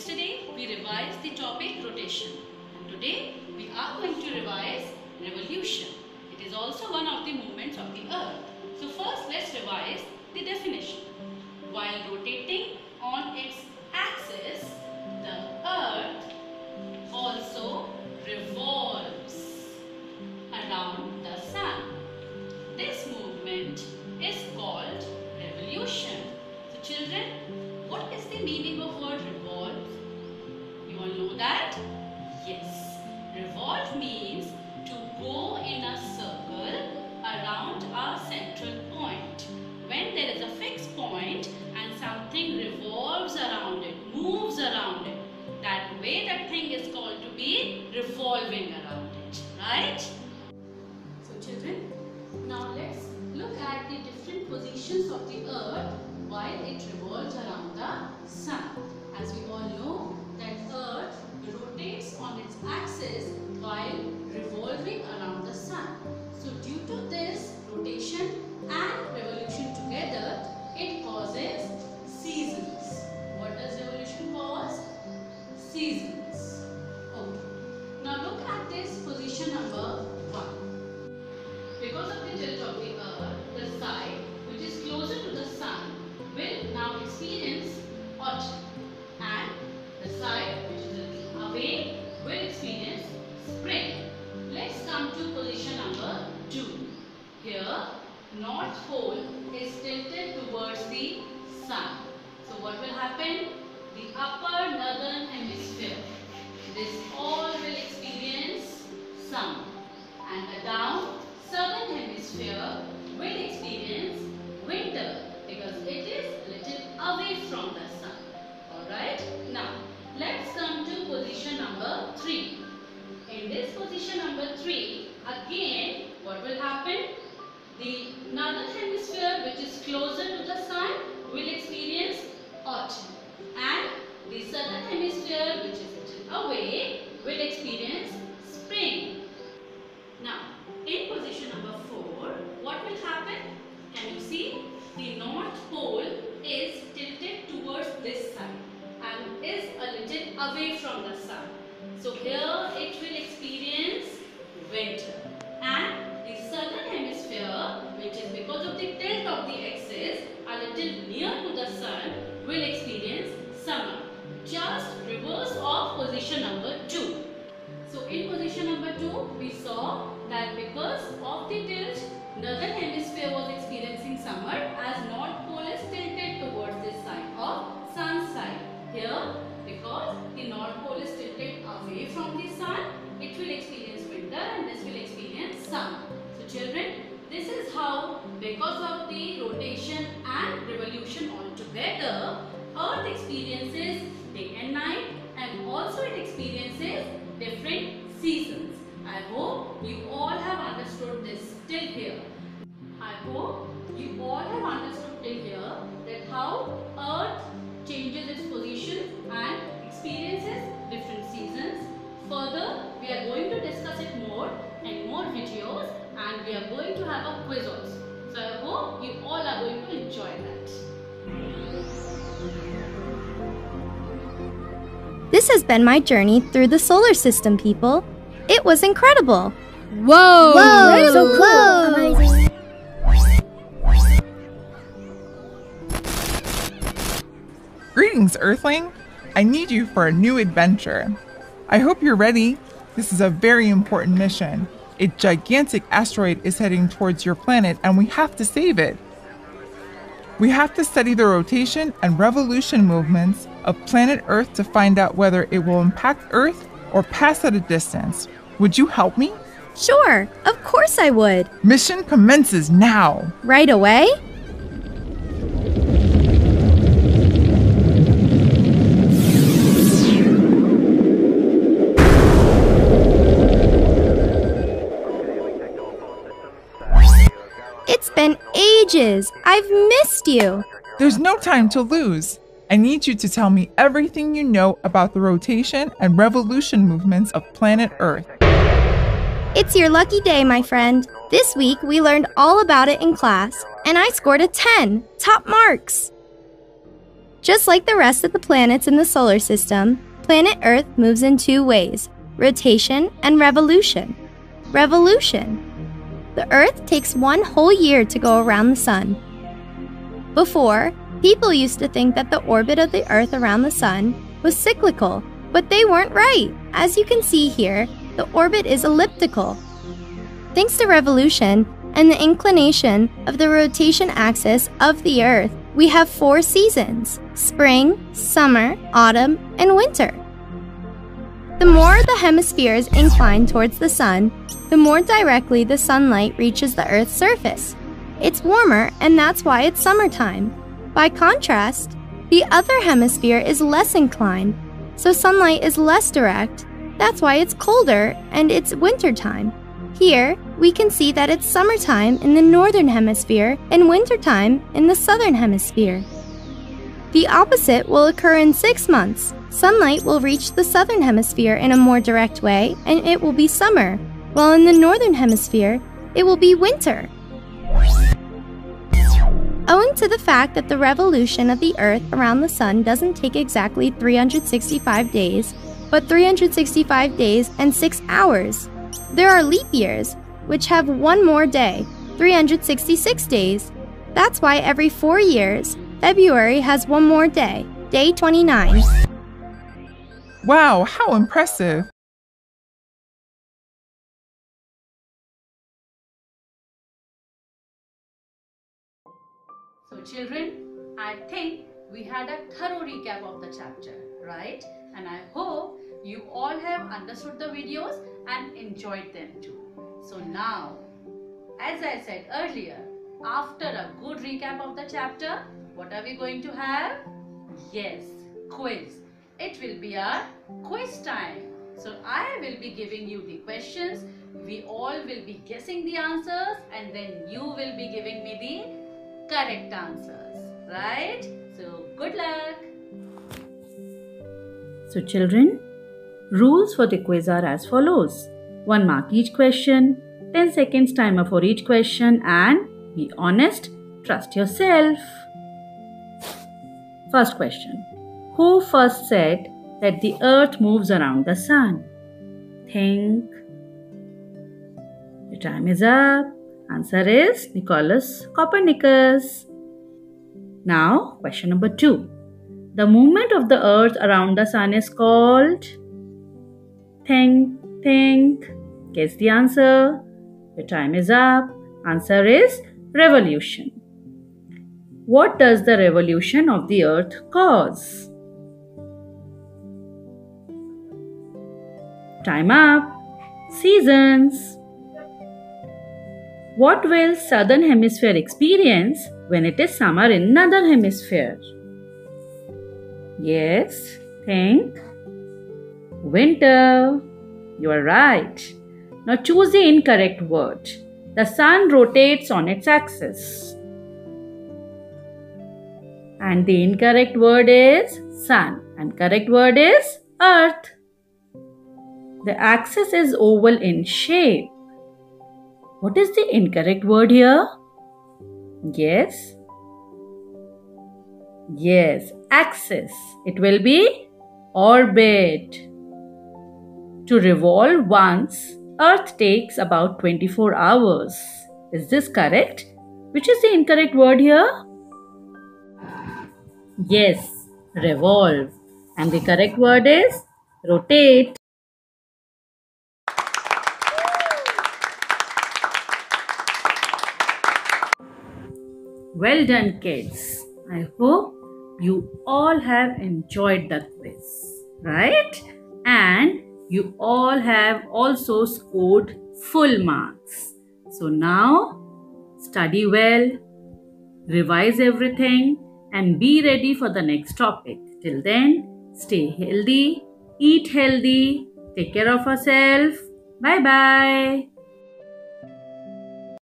Yesterday we revised the topic rotation, and today we are going to revise revolution. It is also one of the movements of the earth. So first let's revise the definition. While rotating on its axis, the earth also revolves around the sun. This movement is called revolution. So children, what is the meaning of word revolve? You all know that? Yes. Revolve means to go in a circle around a central point. When there is a fixed point and something revolves around it, moves around it, that way that thing is called to be revolving around it, right? So children, now let's look at the different positions of the earth while it revolves around the sun. As we all know that earth rotates on its axis while revolving around the sun. So due to this rotation and revolution together, it causes seasons. What does revolution cause? Seasons. Okay. Now look at this position number 1. Because of the tilt of the earth, the side which is closer to the sun will now experience autumn, and the side which is a little away will experience spring. Let's come to position number 2. Here, North Pole is tilted towards the sun. So what will happen? The upper northern hemisphere, this all will experience summer, and the down southern hemisphere will experience winter because it is a little away from the sun. Alright, now let's come to position number 3. In this position number 3, again what will happen? The northern hemisphere which is closer to the sun will experience autumn, and the southern hemisphere which is a little away will experience spring. Now in position number 4, what will happen? Can you see? The North Pole is tilted towards this side and is a little away from the sun. So here it will experience winter, and the southern hemisphere, which is because of the tilt of the axis a little near to the sun, will experience summer. Just reverse of position number 2. So in position number 2, we saw that because of the tilt, northern hemisphere was experiencing summer as North Pole is tilted towards this side of sun side. Here, because the North Pole is tilted away from the sun, it will experience winter and this will experience summer. So children, this is how, because of the rotation and revolution altogether, earth experiences day and night, and also it experiences different seasons. I hope you all have understood this till here. I hope you all have understood till here that how earth changes its position and experiences different seasons. Further, we are going to discuss it more in more videos, and we are going to have a quiz also. So I hope you all are going to enjoy that. This has been my journey through the solar system, people. It was incredible. Whoa! Whoa! So close! Amazing. Greetings, Earthling! I need you for a new adventure. I hope you're ready. This is a very important mission. A gigantic asteroid is heading towards your planet and we have to save it. We have to study the rotation and revolution movements of planet Earth to find out whether it will impact Earth or pass at a distance. Would you help me? Sure, of course I would. Mission commences now. Right away? It's been ages. I've missed you. There's no time to lose. I need you to tell me everything you know about the rotation and revolution movements of planet Earth. It's your lucky day, my friend. This week we learned all about it in class, and I scored a 10. Top marks. Just like the rest of the planets in the solar system, planet Earth moves in two ways: rotation and revolution. Revolution. The Earth takes one whole year to go around the Sun. Before, people used to think that the orbit of the Earth around the Sun was cyclical, but they weren't right. As you can see here, the orbit is elliptical. Thanks to revolution and the inclination of the rotation axis of the Earth, we have 4 seasons: spring, summer, autumn, and winter. The more the hemisphere is inclined towards the Sun, the more directly the sunlight reaches the Earth's surface. It's warmer, and that's why it's summertime. By contrast, the other hemisphere is less inclined, so sunlight is less direct. That's why it's colder, and it's wintertime. Here, we can see that it's summertime in the northern hemisphere and wintertime in the southern hemisphere. The opposite will occur in 6 months. Sunlight will reach the southern hemisphere in a more direct way, and it will be summer, while in the northern hemisphere, it will be winter. Owing to the fact that the revolution of the Earth around the Sun doesn't take exactly 365 days, but 365 days and 6 hours, there are leap years, which have one more day, 366 days. That's why every 4 years, February has one more day, day 29. Wow, how impressive! So children, I think we had a thorough recap of the chapter, right? And I hope you all have understood the videos and enjoyed them too. So now, as I said earlier, after a good recap of the chapter, what are we going to have? Yes, quiz. It will be our quiz time. So I will be giving you the questions. We all will be guessing the answers, and then you will be giving me the correct answers, right? So good luck. So children, rules for the quiz are as follows. 1 mark each question, 10 seconds timer for each question, and be honest, trust yourself. First question. Who first said that the Earth moves around the Sun? Think. Your time is up. Answer is Nicolaus Copernicus. Now, question number 2. The movement of the Earth around the Sun is called? Think. Guess the answer. Your time is up. Answer is revolution. What does the revolution of the Earth cause? Time up. Seasons. What will southern hemisphere experience when it is summer in northern hemisphere? Yes, think. Winter. You are right. Now choose the incorrect word. The sun rotates on its axis. And the incorrect word is sun. And correct word is earth. The axis is oval in shape. What is the incorrect word here? Yes. Yes, axis. It will be orbit. To revolve once, Earth takes about 24 hours. Is this correct? Which is the incorrect word here? Yes, revolve. And the correct word is rotate. Well done, kids. I hope you all have enjoyed the quiz, right? And you all have also scored full marks. So now, study well, revise everything, and be ready for the next topic. Till then, stay healthy, eat healthy, take care of yourself. Bye-bye.